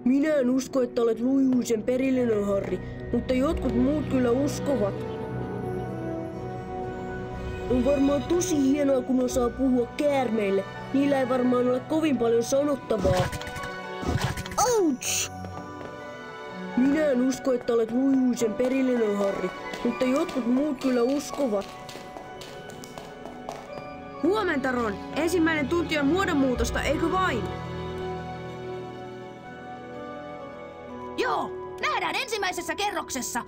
Minä en usko, että olet Luihuisen perillinen, Harri, mutta jotkut muut kyllä uskovat. On varmaan tosi hienoa, kun osaa puhua käärmeille. Niillä ei varmaan ole kovin paljon sanottavaa. Ouch! Minä en usko, että olet Luihuisen perillinen, Harri, mutta jotkut muut kyllä uskovat. Huomenta, Ron. Ensimmäinen tunti on muodonmuutosta, eikö vain? Joo, nähdään ensimmäisessä kerroksessa.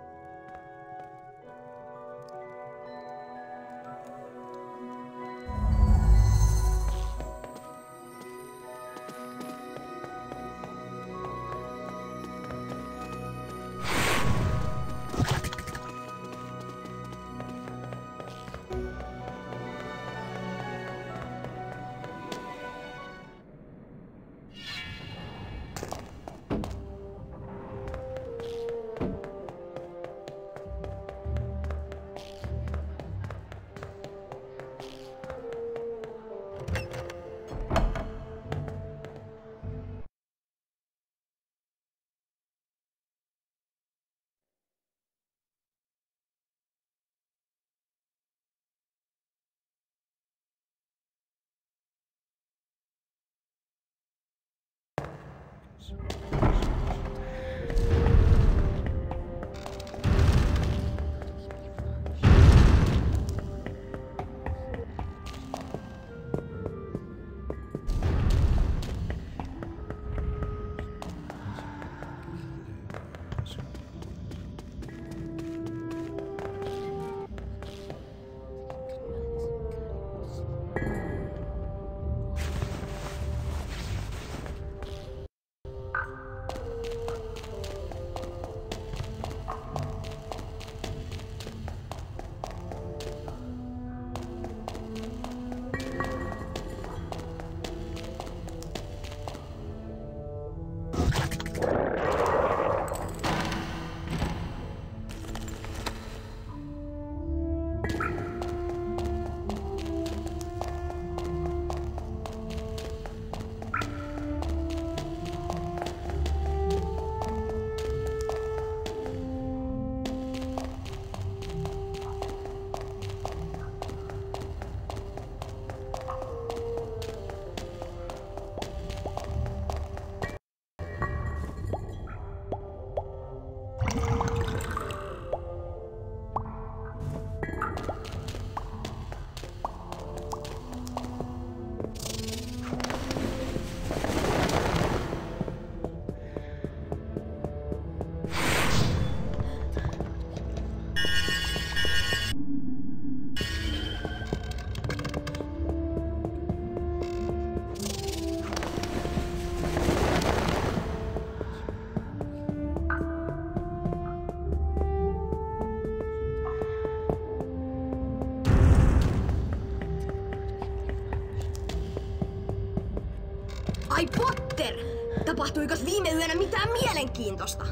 Ai Potter! Tapahtuikos viime yönä mitään mielenkiintoista?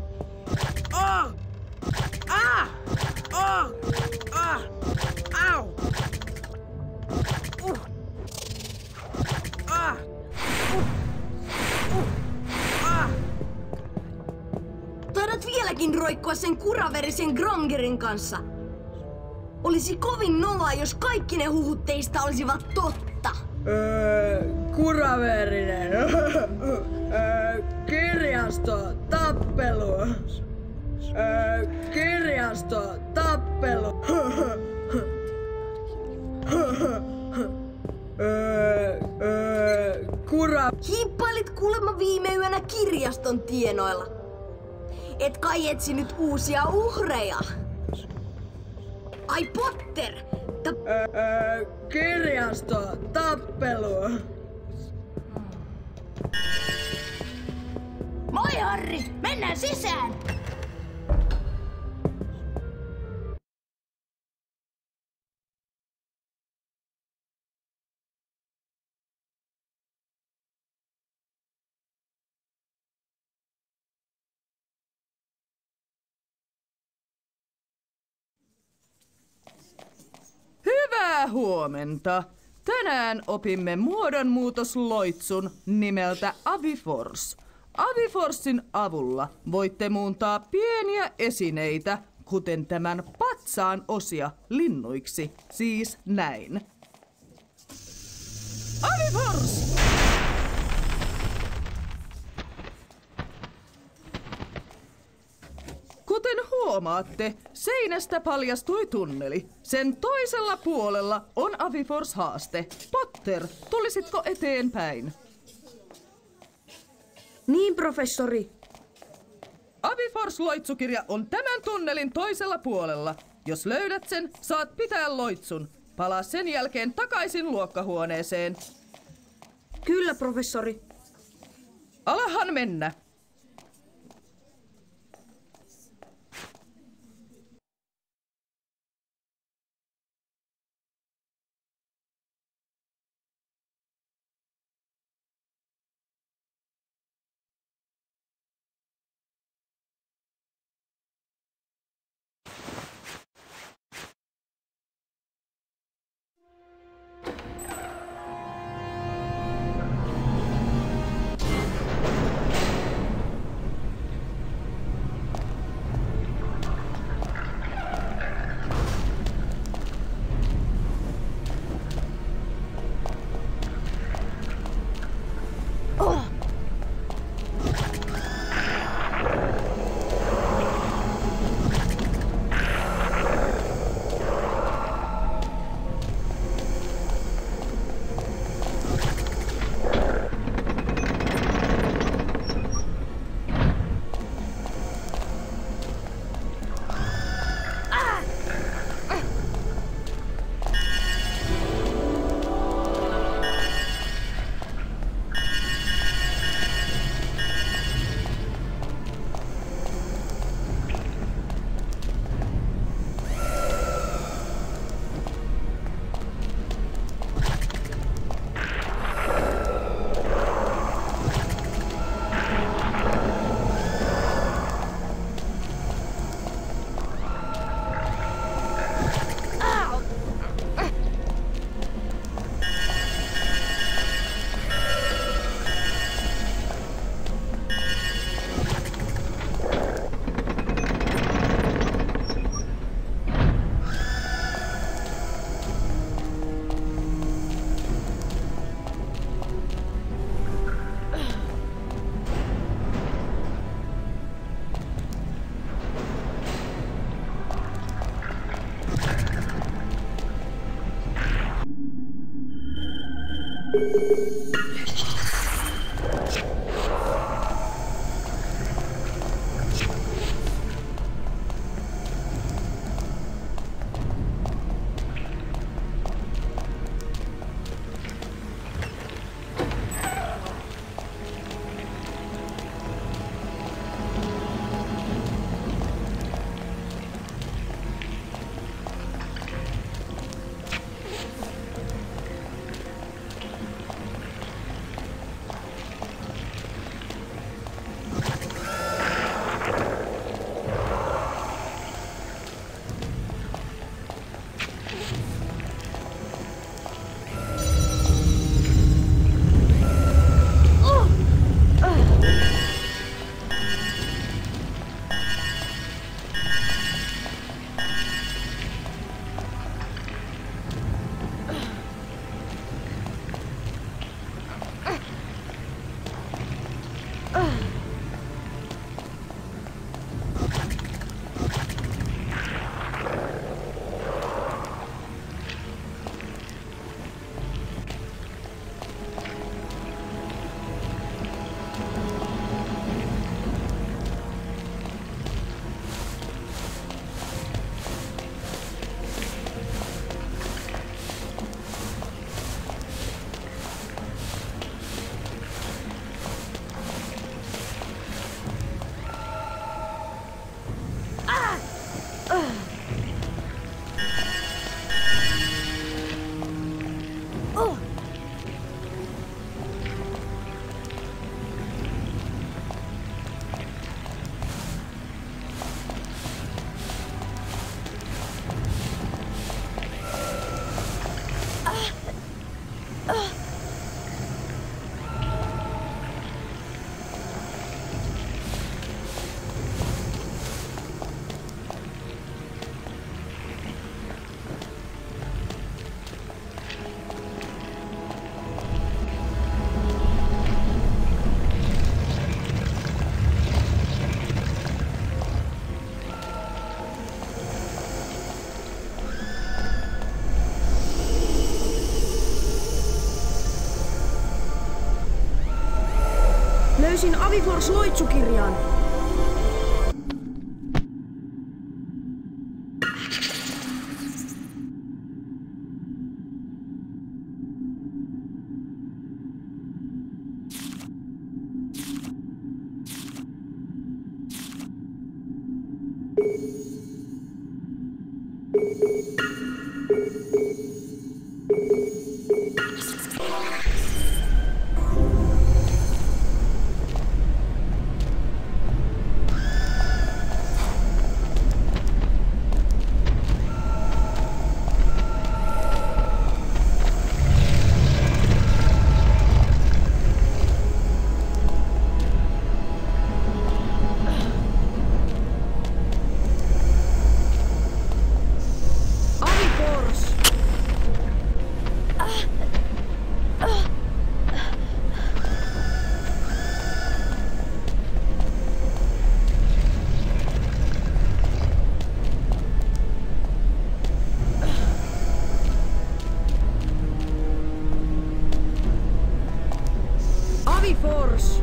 Oh! Ah! Oh! Ah! Au! Ah! Ah! Taidat vieläkin roikkua sen kuraverisen Grongerin kanssa. Olisi kovin noloa, jos kaikki ne huhut teistä olisivat totta. Kuraverinen. Kirjasto, tappelu. Kirjasto, tappelu. Hiippailit kuulemma viime yönä kirjaston tienoilla. Et kai etsinyt uusia uhreja? Ai Potter! Kirjasto, tappelu. Moi Harri! Mennään sisään! Hyvää huomenta! Tänään opimme muodonmuutosloitsun nimeltä Aviforce. Aviforsin avulla voitte muuntaa pieniä esineitä, kuten tämän patsaan osia, linnuiksi. Siis näin. Avifors! Kuten huomaatte, seinästä paljastui tunneli. Sen toisella puolella on Avifors-haaste. Potter, tulisitko eteenpäin? Niin, professori. Avifors-loitsukirja on tämän tunnelin toisella puolella. Jos löydät sen, saat pitää loitsun. Palaa sen jälkeen takaisin luokkahuoneeseen. Kyllä, professori. Alahan mennä. Löysin Avifors-loitsukirjan. Avifors!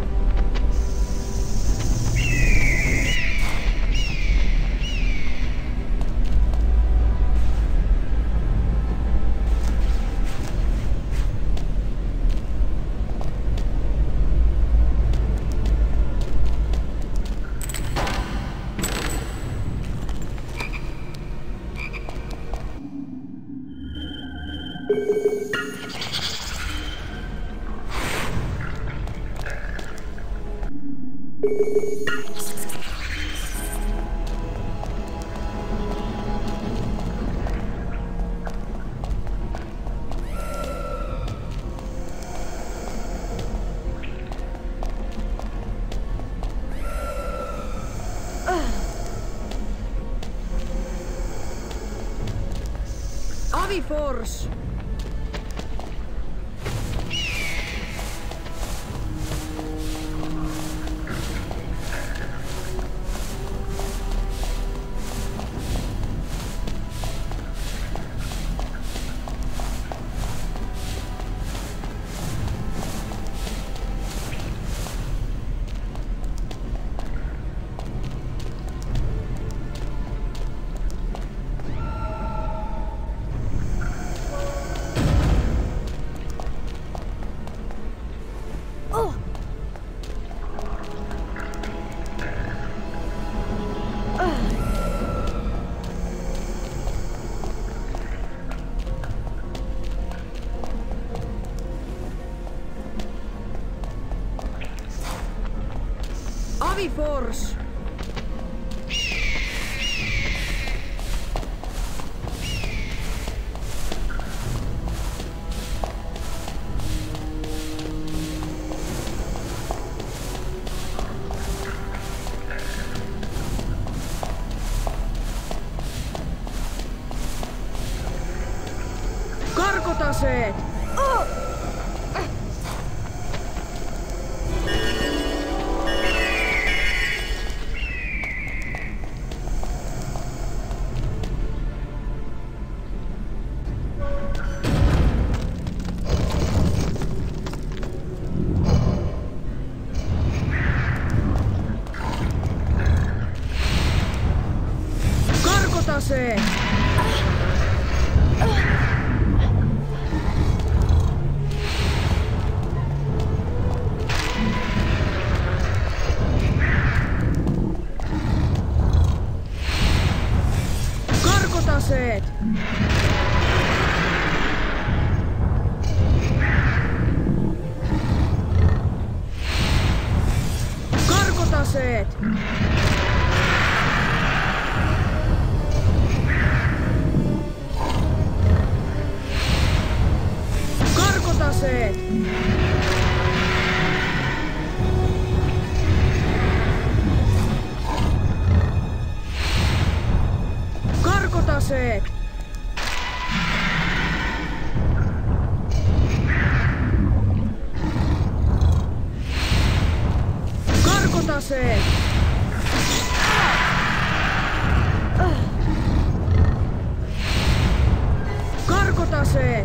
Avifors! Avifors! Karkotaseet! Karkotaseet! Karkotaseet! Karkotaseet! Karkotaseet! Karkotaseet! Karkotaseet! Karkotaseet!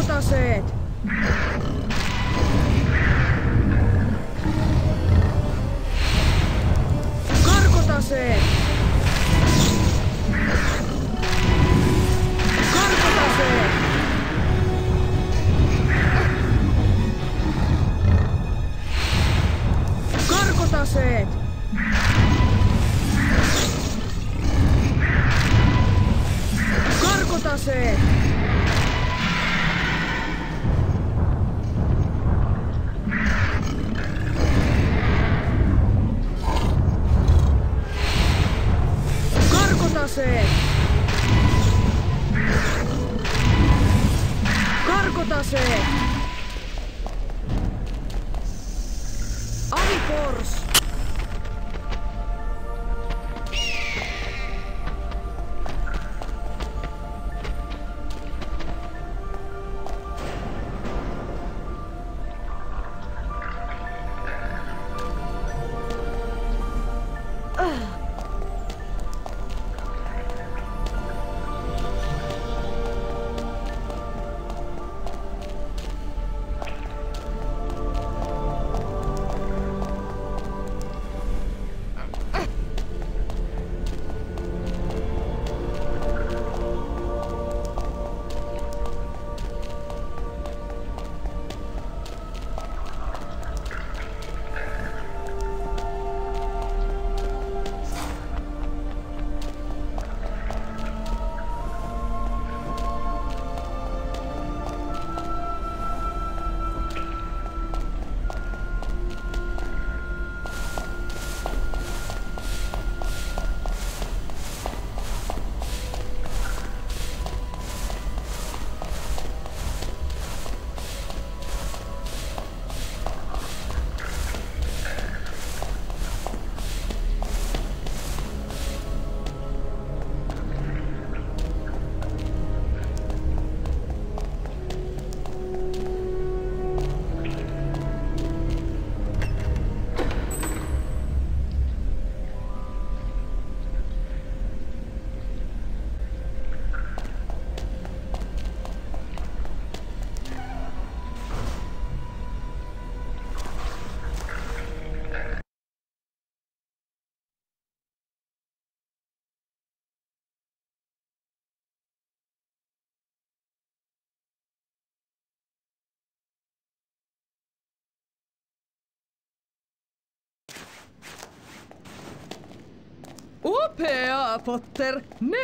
Karkotaseet! Karkotaseet! Karkotaseet! Karkotaseet! Karkotaseet! Karkotaseet! Karkotaseet! Avifors! Upea, Potter!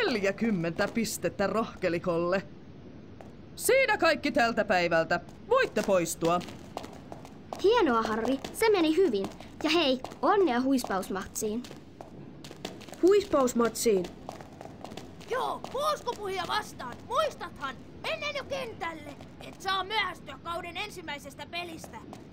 40 pistettä rohkelikolle. Siinä kaikki tältä päivältä. Voitte poistua. Hienoa, Harry. Se meni hyvin. Ja hei, onnea huispausmatsiin. Huispausmatsiin. Joo, puuskupuhia vastaan. Muistathan, mennään jo kentälle. Et saa myöhästyä kauden ensimmäisestä pelistä.